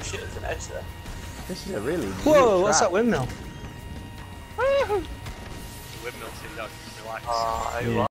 shit, there's an edge there. This is a really. Whoa, what's that windmill? The windmill seems like relaxed. Ah, Yeah.